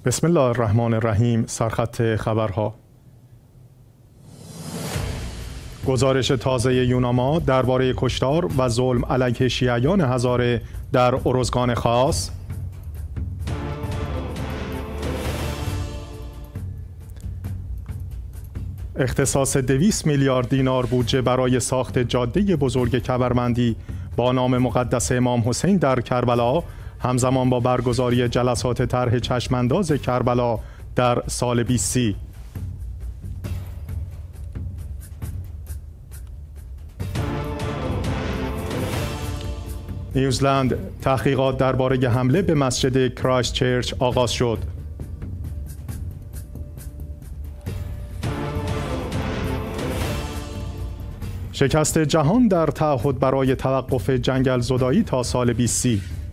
بسم الله الرحمن الرحیم. سرخط خبرها. گزارش تازه یوناما درباره کشتار و ظلم علیه شیعیان هزاره در ارزگان خاص. اختصاص 200 میلیارد دینار بودجه برای ساخت جاده بزرگ کبرمندی با نام مقدس امام حسین در کربلا، همزمان با برگزاری جلسات طرح چشمانداز کربلا در سال 2030. نیوزلند: تحقیقات درباره حمله به مسجد کرایست چرچ آغاز شد. شکست جهان در تعهد برای توقف جنگل زدایی تا سال 2030.